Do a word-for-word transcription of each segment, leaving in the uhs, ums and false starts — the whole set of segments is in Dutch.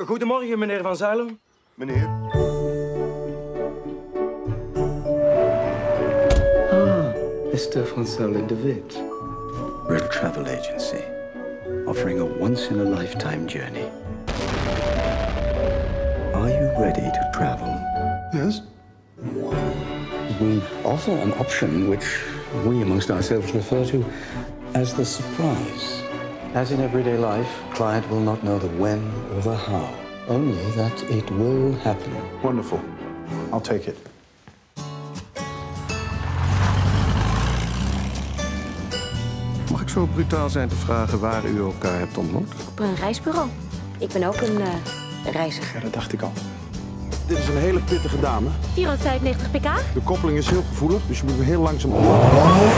Goedemorgen, meneer Van Zuilen. Meneer? Ah, mister Van Zuilen de Wit. We're a travel agency, offering a once-in-a-lifetime journey. Are you ready to travel? Yes. We offer an option which we amongst ourselves refer to as the surprise. As in everyday life, client will not know the when or the how, only that it will happen. Wonderful. I'll take it. Mag ik zo brutaal zijn te vragen waar u elkaar hebt ontmoet? Op een reisbureau. Ik ben ook een uh, reiziger. Ja, dat dacht ik al. Dit is een hele pittige dame. vierhonderdvijfennegentig pk. De koppeling is heel gevoelig, dus je moet hem heel langzaam opbouwen.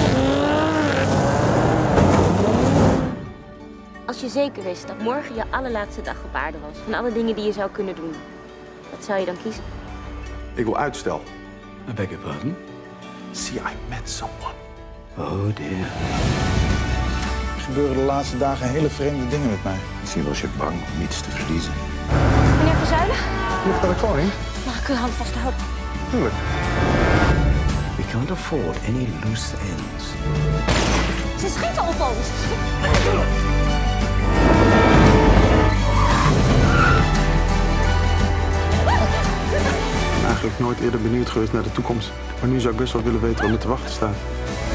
Als je zeker wist dat morgen je allerlaatste dag op aarde was, van alle dingen die je zou kunnen doen, wat zou je dan kiezen? Ik wil uitstel. I beg your pardon? See, I met someone. Oh dear. Er gebeuren de laatste dagen hele vreemde dingen met mij. Misschien was je bang om iets te verliezen. Meneer Van Zuilen? Nog naar de koning? Mag ik uw hand vasthouden? Tuurlijk. We can't afford any loose ends. Ze schieten op ons! Ik ben eigenlijk nooit eerder benieuwd geweest naar de toekomst. Maar nu zou ik best wel willen weten wat me te wachten staat.